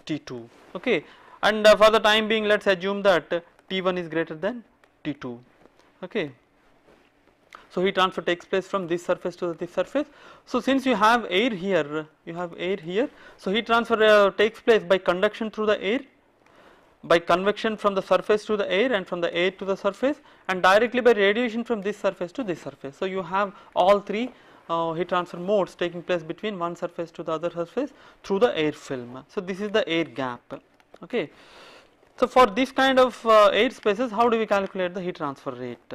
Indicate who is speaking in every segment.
Speaker 1: T2, okay, and for the time being let us assume that T1 is greater than T2, okay. So heat transfer takes place from this surface to this surface. So since you have air here, so heat transfer takes place by conduction through the air, by convection from the surface to the air, and from the air to the surface, and directly by radiation from this surface to this surface. So you have all three heat transfer modes taking place between one surface to the other surface through the air film. So this is the air gap, okay. So for this kind of air spaces, how do we calculate the heat transfer rate?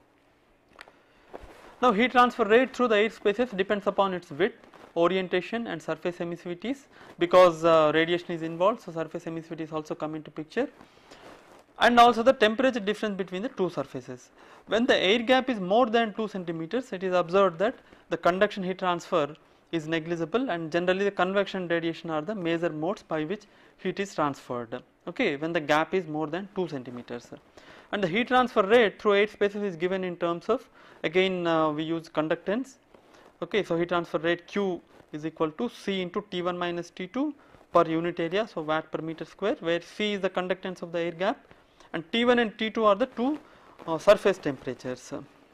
Speaker 1: Now heat transfer rate through the air spaces depends upon its width, orientation and surface emissivities, because radiation is involved, so surface emissivities also come into picture, and also the temperature difference between the two surfaces. When the air gap is more than 2 centimeters, it is observed that the conduction heat transfer is negligible, and generally the convection and radiation are the major modes by which heat is transferred, okay, when the gap is more than 2 centimeters. And the heat transfer rate through air spaces is given in terms of, again we use conductance, okay. So heat transfer rate Q is equal to C into T1 minus T2 per unit area, so watt per meter square, where C is the conductance of the air gap and T1 and T2 are the two surface temperatures.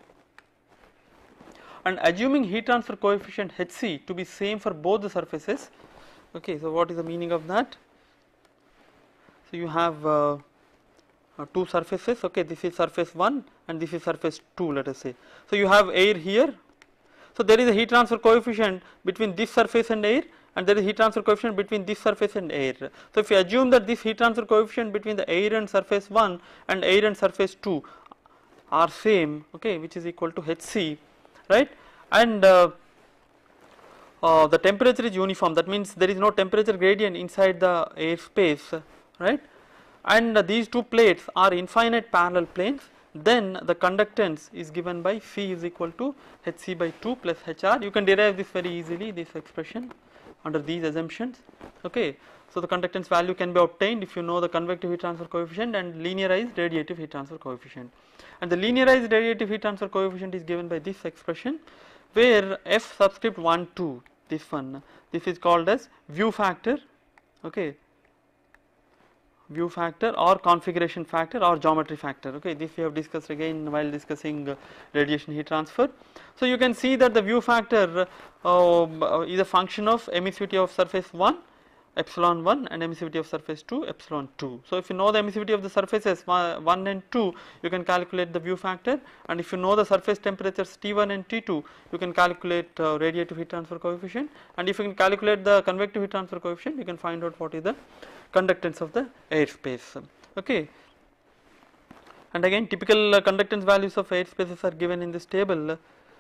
Speaker 1: And assuming heat transfer coefficient Hc to be same for both the surfaces, okay. So what is the meaning of that? So you have two surfaces, okay, this is surface 1 and this is surface 2, let us say. So you have air here, so there is a heat transfer coefficient between this surface and air, and there is heat transfer coefficient between this surface and air. So if you assume that this heat transfer coefficient between the air and surface 1 and air and surface 2 are same, okay, which is equal to Hc, right, and the temperature is uniform, that means there is no temperature gradient inside the air space, right, and these two plates are infinite parallel planes, then the conductance is given by C is equal to Hc by 2 plus Hr. You can derive this very easily, this expression, under these assumptions, okay. So the conductance value can be obtained if you know the convective heat transfer coefficient and linearized radiative heat transfer coefficient, and the linearized radiative heat transfer coefficient is given by this expression, where F subscript 1 2, this one, this is called as view factor, okay, view factor or configuration factor or geometry factor, okay. This we have discussed again while discussing radiation heat transfer. So you can see that the view factor is a function of emissivity of surface 1 epsilon 1 and emissivity of surface 2 epsilon 2. So if you know the emissivity of the surfaces 1 and 2, you can calculate the view factor, and if you know the surface temperatures T1 and T2, you can calculate radiative heat transfer coefficient, and if you can calculate the convective heat transfer coefficient, you can find out what is the conductance of the air space, okay. And again typical conductance values of air spaces are given in this table,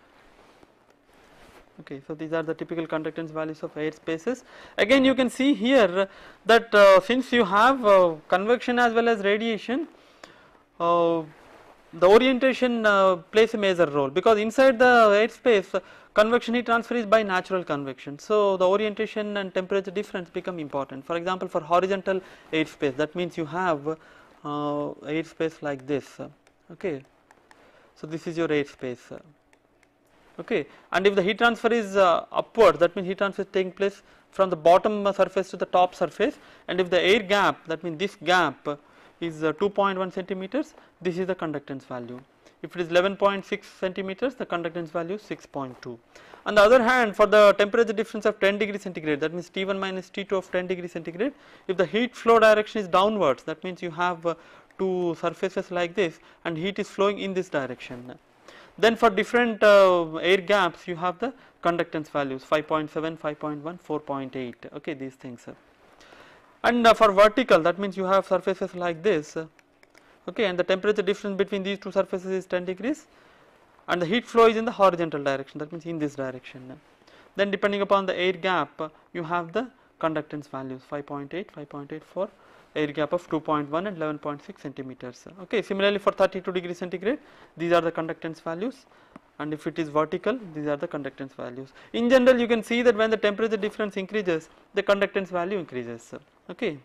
Speaker 1: okay. So these are the typical conductance values of air spaces. Again you can see here that since you have convection as well as radiation, the orientation plays a major role, because inside the air space convection heat transfer is by natural convection. So the orientation and temperature difference become important. For example, for horizontal air space, that means you have air space like this, okay. So this is your air space, okay, and if the heat transfer is upward, that means heat transfer is taking place from the bottom surface to the top surface, and if the air gap, that means this gap is 2.1 centimeters, this is the conductance value. If it is 11.6 centimeters, the conductance value is 6.2. On the other hand, for the temperature difference of 10 degrees centigrade, that means T1 minus T2 of 10 degrees centigrade, if the heat flow direction is downwards, that means you have two surfaces like this and heat is flowing in this direction. Then for different air gaps, you have the conductance values 5.7, 5.1, 4.8, okay, these things. And for vertical, that means you have surfaces like this, okay, and the temperature difference between these two surfaces is 10 degrees, and the heat flow is in the horizontal direction, that means in this direction. Then depending upon the air gap, you have the conductance values 5.8, 5.8 for air gap of 2.1 and 11.6 centimeters, okay. Similarly for 32 degrees centigrade, these are the conductance values, and if it is vertical, these are the conductance values. In general, you can see that when the temperature difference increases, the conductance value increases, okay.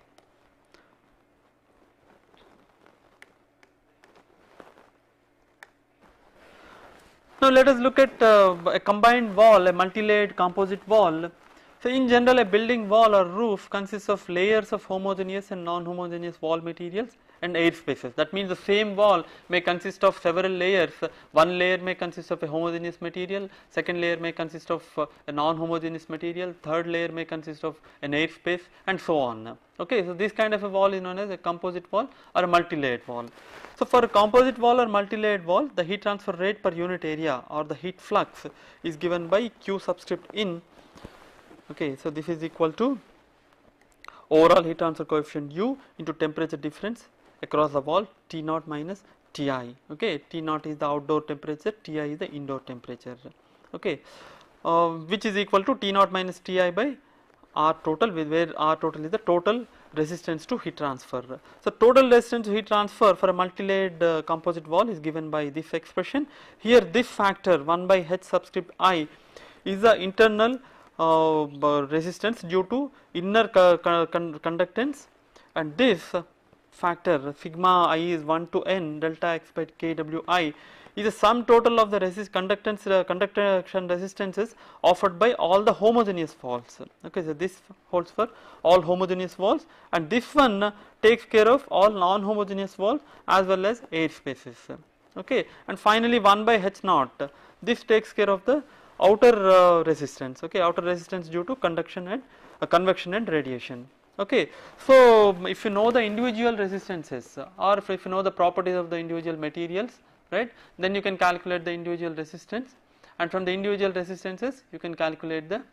Speaker 1: Now let us look at a combined wall, a multi-layered composite wall. So in general, a building wall or roof consists of layers of homogeneous and non-homogeneous wall materials and air spaces. That means the same wall may consist of several layers. One layer may consist of a homogeneous material, second layer may consist of a non-homogeneous material, third layer may consist of an air space, and so on. Okay, so this kind of a wall is known as a composite wall or a multi-layered wall. So for a composite wall or multi-layered wall, the heat transfer rate per unit area or the heat flux is given by Q subscript in. Okay, so this is equal to overall heat transfer coefficient U into temperature difference across the wall T naught minus Ti. Okay, T naught is the outdoor temperature, Ti is the indoor temperature. Okay, which is equal to T naught minus Ti by R total, where R total is the total resistance to heat transfer. So total resistance to heat transfer for a multi-layered composite wall is given by this expression. Here this factor 1 by H subscript I is the internal resistance due to inner conductance, and this factor sigma I is 1 to n delta x by kwi is the sum total of the conduction resistances offered by all the homogeneous walls. Okay, so this holds for all homogeneous walls, and this one takes care of all non-homogeneous walls as well as air spaces. Okay, and finally 1 by H naught, this takes care of the outer resistance. Okay, outer resistance due to conduction and convection and radiation. Okay, so if you know the individual resistances, or if you know the properties of the individual materials, right, then you can calculate the individual resistance, and from the individual resistances you can calculate the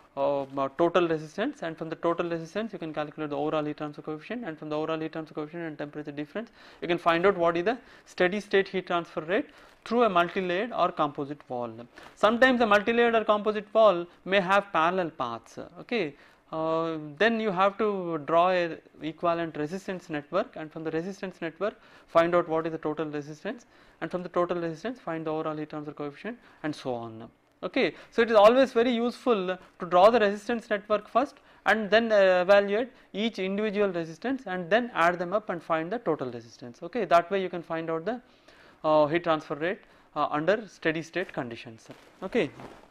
Speaker 1: total resistance, and from the total resistance you can calculate the overall heat transfer coefficient, and from the overall heat transfer coefficient and temperature difference you can find out what is the steady state heat transfer rate through a multi-layered or composite wall. Sometimes a multi-layered or composite wall may have parallel paths. Okay, then you have to draw a equivalent resistance network, and from the resistance network find out what is the total resistance, and from the total resistance find the overall heat transfer coefficient, and so on. Okay, so it is always very useful to draw the resistance network first and then evaluate each individual resistance and then add them up and find the total resistance. Okay, that way you can find out the heat transfer rate under steady state conditions. Okay.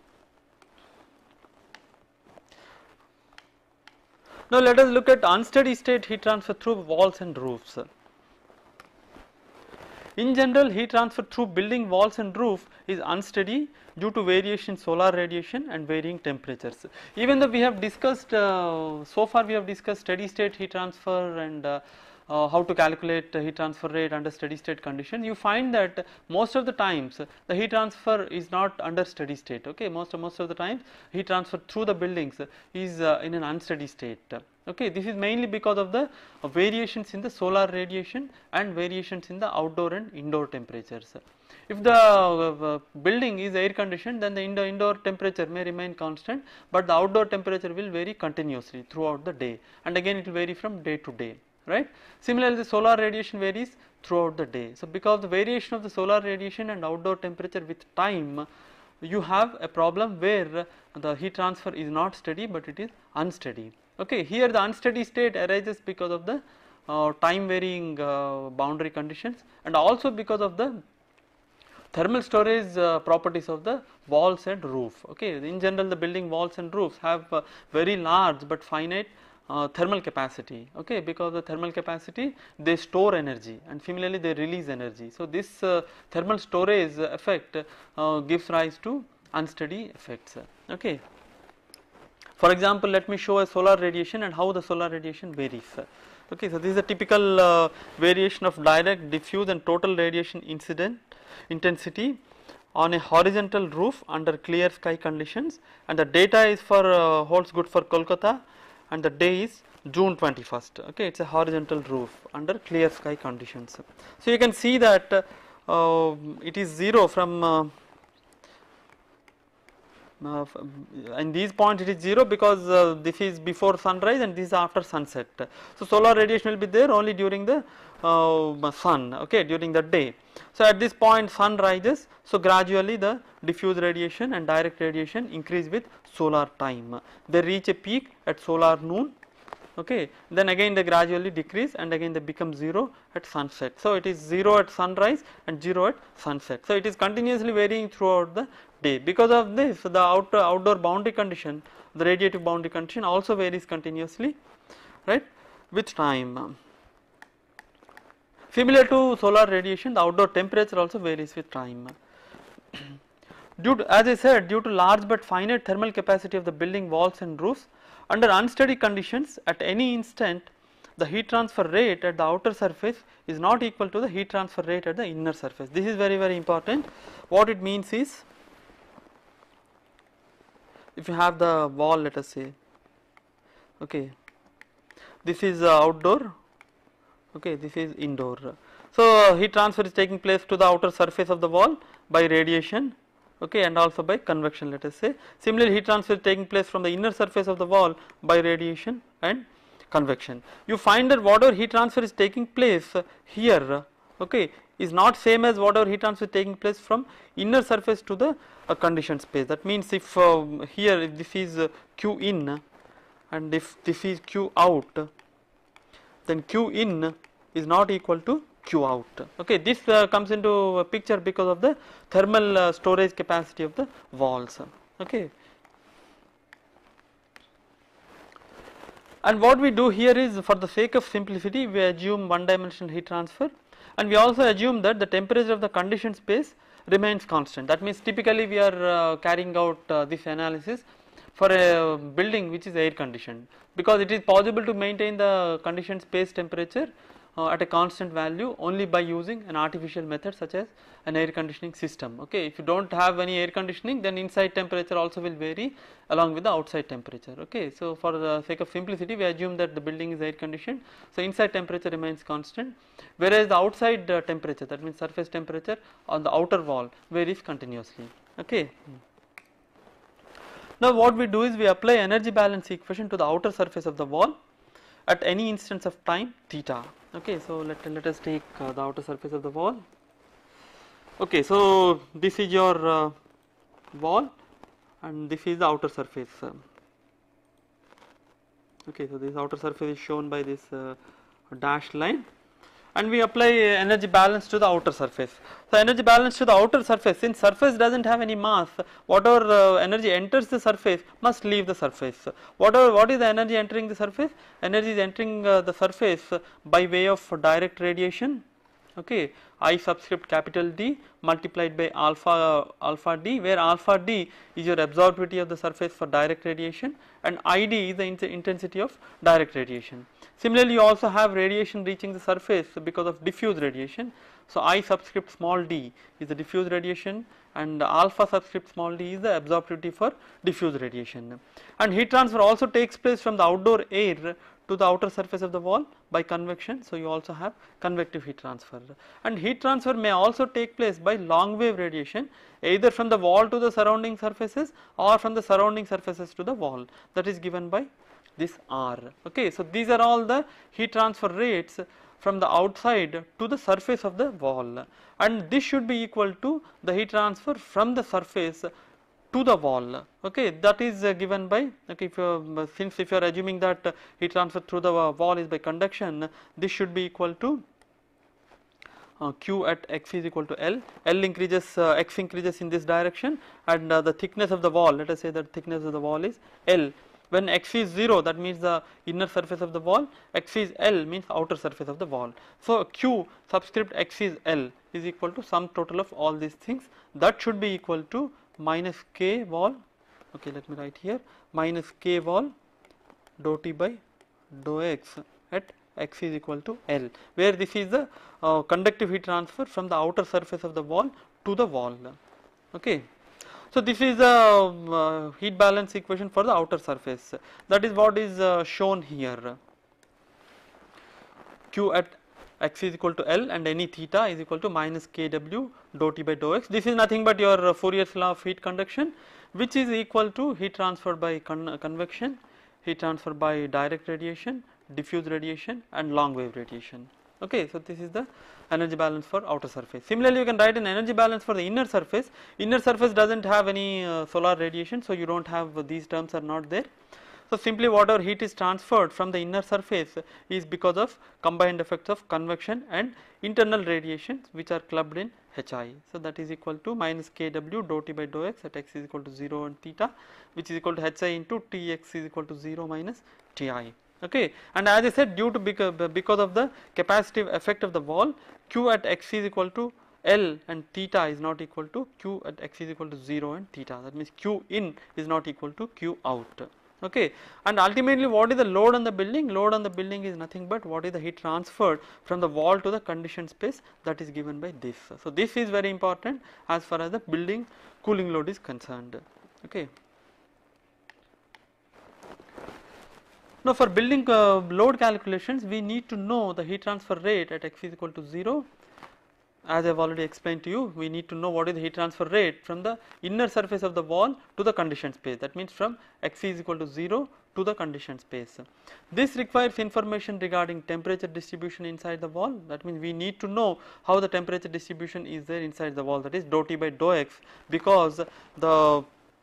Speaker 1: Now let us look at unsteady state heat transfer through walls and roofs. In general, heat transfer through building walls and roof is unsteady due to variation in solar radiation and varying temperatures. Even though we have discussed, so far we have discussed steady state heat transfer and how to calculate heat transfer rate under steady state condition, you find that most of the times the heat transfer is not under steady state. Okay, most of the times heat transfer through the buildings is in an unsteady state. Okay, this is mainly because of the variations in the solar radiation and variations in the outdoor and indoor temperatures. If the building is air conditioned, then the indoor temperature may remain constant, but the outdoor temperature will vary continuously throughout the day, and again it will vary from day to day, right. Similarly, the solar radiation varies throughout the day. So because of the variation of the solar radiation and outdoor temperature with time, you have a problem where the heat transfer is not steady but it is unsteady. Okay, here the unsteady state arises because of the time varying boundary conditions, and also because of the thermal storage properties of the walls and roof. Okay, in general the building walls and roofs have very large but finite thermal capacity. Okay, because of the thermal capacity they store energy, and similarly they release energy. So this thermal storage effect gives rise to unsteady effects. Okay. For example, let me show a solar radiation and how the solar radiation varies. Okay, so this is a typical variation of direct, diffuse and total radiation incident intensity on a horizontal roof under clear sky conditions, and the data is for holds good for Kolkata, and the day is June 21st. Okay, it's a horizontal roof under clear sky conditions. So you can see that it is 0 from in these points it is 0 because this is before sunrise and this is after sunset. So solar radiation will be there only during the sun, okay, during the day. So at this point sun rises, so gradually the diffuse radiation and direct radiation increase with solar time. They reach a peak at solar noon, okay, then again they gradually decrease and again they become 0 at sunset. So it is 0 at sunrise and 0 at sunset. So it is continuously varying throughout the day. Because of this, the outdoor boundary condition the radiative boundary condition also varies continuously, right, with time. Similar to solar radiation, the outdoor temperature also varies with time. As I said, due to large but finite thermal capacity of the building walls and roofs, under unsteady conditions at any instant the heat transfer rate at the outer surface is not equal to the heat transfer rate at the inner surface. This is very, very important. What it means is, if you have the wall, let us say, okay, this is outdoor, okay, this is indoor. So heat transfer is taking place to the outer surface of the wall by radiation, okay, and also by convection, let us say. Similarly, heat transfer is taking place from the inner surface of the wall by radiation and convection. You find that whatever heat transfer is taking place here, okay, is not same as whatever heat transfer is taking place from inner surface to the conditioned space. That means if here if this is Q in and if this is Q out, then Q in is not equal to Q out. Okay, this comes into a picture because of the thermal storage capacity of the walls. Okay. And what we do here is, for the sake of simplicity, we assume one dimensional heat transfer, and we also assume that the temperature of the conditioned space remains constant. That means typically we are carrying out this analysis for a building which is air conditioned, because it is possible to maintain the conditioned space temperature at a constant value only by using an artificial method such as an air conditioning system. Okay, if you do not have any air conditioning, then inside temperature also will vary along with the outside temperature. Okay, so for the sake of simplicity, we assume that the building is air conditioned, so inside temperature remains constant, whereas the outside temperature, that means surface temperature on the outer wall, varies continuously. Okay. Now what we do is we apply energy balance equation to the outer surface of the wall at any instance of time theta. Okay, so let us take the outer surface of the wall. Okay, so this is your wall and this is the outer surface. Okay, so this outer surface is shown by this dashed line, and we apply energy balance to the outer surface. So energy balance to the outer surface, since surface does not have any mass, whatever energy enters the surface must leave the surface. What is the energy entering the surface? Energy is entering the surface by way of direct radiation. Okay, I subscript capital D multiplied by alpha D, where alpha D is your absorptivity of the surface for direct radiation and ID is the intensity of direct radiation. Similarly, you also have radiation reaching the surface because of diffuse radiation. So I subscript small d is the diffuse radiation and alpha subscript small d is the absorptivity for diffuse radiation. And heat transfer also takes place from the outdoor air to the outer surface of the wall by convection. So you also have convective heat transfer, and heat transfer may also take place by long wave radiation, either from the wall to the surrounding surfaces or from the surrounding surfaces to the wall, that is given by this R. Okay, so these are all the heat transfer rates from the outside to the surface of the wall, and this should be equal to the heat transfer from the surface to the wall. Okay, that is given by, okay, since if you are assuming that heat transfer through the wall is by conduction, this should be equal to Q at x is equal to L. L increases, x increases in this direction, and the thickness of the wall, let us say that thickness of the wall is L. When x is 0, that means the inner surface of the wall, x is L means outer surface of the wall. So Q subscript x is L is equal to sum total of all these things, that should be equal to minus k wall, okay, let me write here, minus k wall dou T by dou x at x is equal to L, where this is the conductive heat transfer from the outer surface of the wall to the wall. Okay. So this is the heat balance equation for the outer surface. That is what is shown here. Q at x is equal to L and any theta is equal to minus kW dou T by dou x. This is nothing but your Fourier's law of heat conduction, which is equal to heat transfer by convection, heat transfer by direct radiation, diffuse radiation and long wave radiation. Okay, so this is the energy balance for outer surface. Similarly, you can write an energy balance for the inner surface. Inner surface does not have any solar radiation, so you do not have, these terms are not there. So simply whatever heat is transferred from the inner surface is because of combined effects of convection and internal radiations which are clubbed in Hi. So that is equal to minus kW dou T by dou x at x is equal to 0 and theta, which is equal to Hi into Tx is equal to 0 minus Ti. Okay, and as I said, due to because of the capacitive effect of the wall, Q at x is equal to L and theta is not equal to Q at x is equal to 0 and theta. That means Q in is not equal to Q out. Okay, and ultimately what is the load on the building? Load on the building is nothing but what is the heat transferred from the wall to the conditioned space, that is given by this. So this is very important as far as the building cooling load is concerned. Okay. Now for building load calculations, we need to know the heat transfer rate at x is equal to 0. As I have already explained to you, we need to know what is the heat transfer rate from the inner surface of the wall to the conditioned space. That means from x is equal to 0 to the conditioned space. This requires information regarding temperature distribution inside the wall. That means we need to know how the temperature distribution is there inside the wall, that is dou T by dou x, because the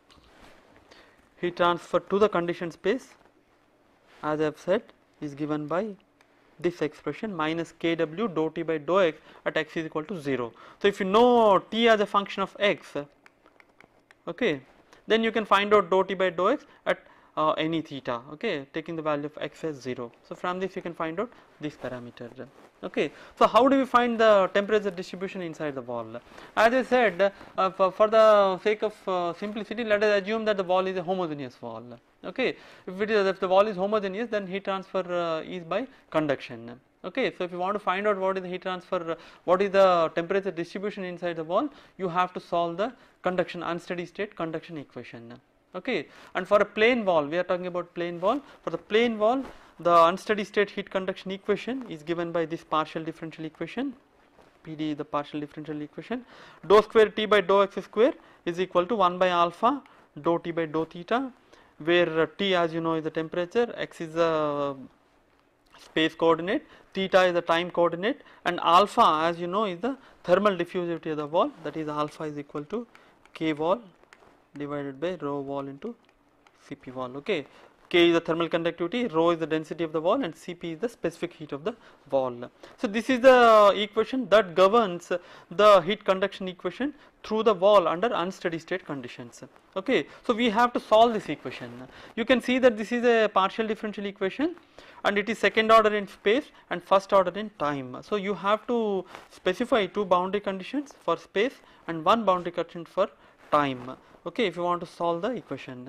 Speaker 1: heat transfer to the conditioned space, as I have said, is given by this expression minus kW dou T by dou x at x is equal to 0. So if you know T as a function of x, okay, then you can find out dou T by dou x at any theta, okay, taking the value of x as 0. So from this you can find out this parameter. Okay, so how do we find the temperature distribution inside the wall? As I said, for the sake of simplicity, let us assume that the wall is a homogeneous wall. Okay, if the wall is homogeneous, then heat transfer is by conduction. Okay, so if you want to find out what is the heat transfer, what is the temperature distribution inside the wall, you have to solve the conduction, unsteady state conduction equation. Okay, and for a plane wall, we are talking about plane wall. For the plane wall, the unsteady state heat conduction equation is given by this partial differential equation. PD is the partial differential equation. Dou square T by dou x square is equal to 1 by alpha dou T by dou theta, where T, as you know, is the temperature, x is the space coordinate, theta is the time coordinate, and alpha, as you know, is the thermal diffusivity of the wall. That is, alpha is equal to K wall divided by rho wall into Cp wall. Okay, K is the thermal conductivity, rho is the density of the wall, and Cp is the specific heat of the wall. So this is the equation that governs the heat conduction equation through the wall under unsteady state conditions. Okay, so we have to solve this equation. You can see that this is a partial differential equation and it is second order in space and first order in time. So you have to specify two boundary conditions for space and one boundary condition for time. Okay, if you want to solve the equation.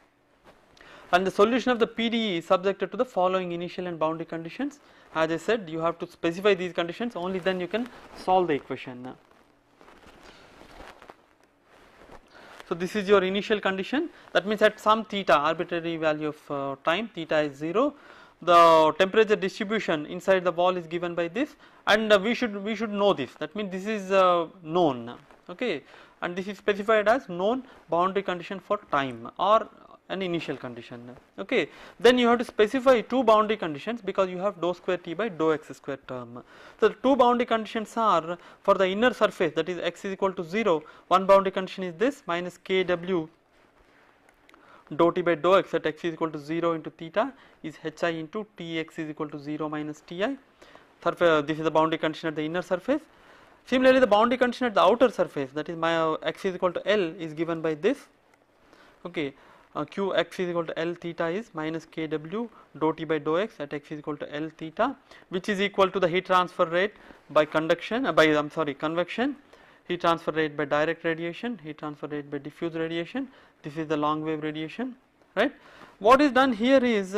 Speaker 1: And the solution of the PDE is subjected to the following initial and boundary conditions. As I said, you have to specify these conditions, only then you can solve the equation. So this is your initial condition. That means at some theta, arbitrary value of time, theta is 0, the temperature distribution inside the wall is given by this, and we should know this. That means this is known. Okay, and this is specified as known boundary condition for time or an initial condition. Okay, then you have to specify two boundary conditions because you have dou square T by dou x square term. So the two boundary conditions are for the inner surface, that is x is equal to 0. One boundary condition is this minus kW dou T by dou x at x is equal to 0 into theta is Hi into Tx is equal to 0 minus Ti. This is the boundary condition at the inner surface. Similarly, the boundary condition at the outer surface, that is my x is equal to L, is given by this. Okay, Qx is equal to L theta is minus kW dou T by dou x at x is equal to L theta, which is equal to the heat transfer rate by convection, heat transfer rate by direct radiation, heat transfer rate by diffuse radiation. This is the long wave radiation, right? What is done here is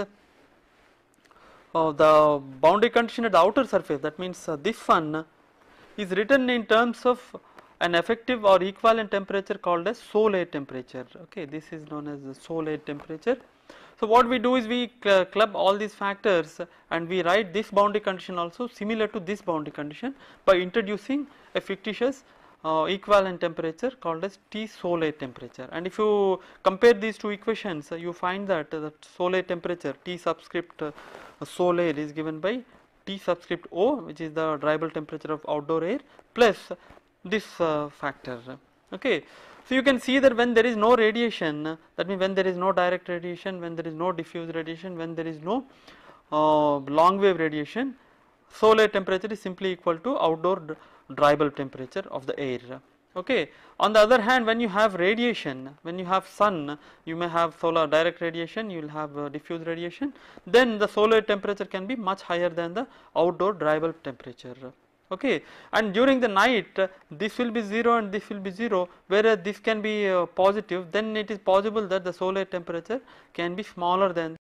Speaker 1: the boundary condition at the outer surface, that means this one is written in terms of an effective or equivalent temperature called as Soulé temperature. Okay, this is known as the Soulé temperature. So what we do is we club all these factors and we write this boundary condition also similar to this boundary condition by introducing a fictitious equivalent temperature called as T Soulé temperature. And if you compare these two equations, you find that the Soulé temperature T subscript Soulé is given by T subscript O, which is the dry bulb temperature of outdoor air, plus this factor. Okay, So you can see that when there is no radiation, that means when there is no direct radiation, when there is no diffuse radiation, when there is no long wave radiation, solar temperature is simply equal to outdoor dry bulb temperature of the air. Okay. On the other hand, when you have radiation, when you have sun, you may have solar direct radiation, you will have diffuse radiation, then the solar temperature can be much higher than the outdoor dry bulb temperature. Okay. And during the night, this will be 0 and this will be 0, whereas this can be positive, then it is possible that the solar temperature can be smaller than